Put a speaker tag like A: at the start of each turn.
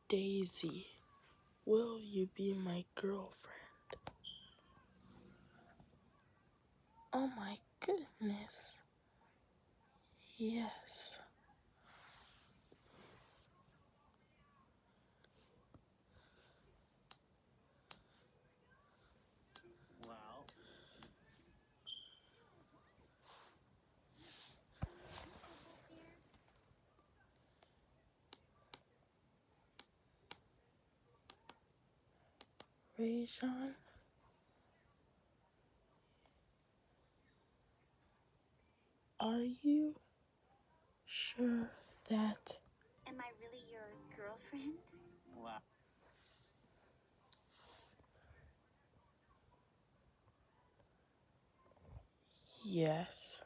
A: Daisy, will you be my girlfriend? Oh my goodness. Yes.
B: Well,
A: ReJon, are you sure that?
C: Am I really your girlfriend?
B: wow.
A: Yes.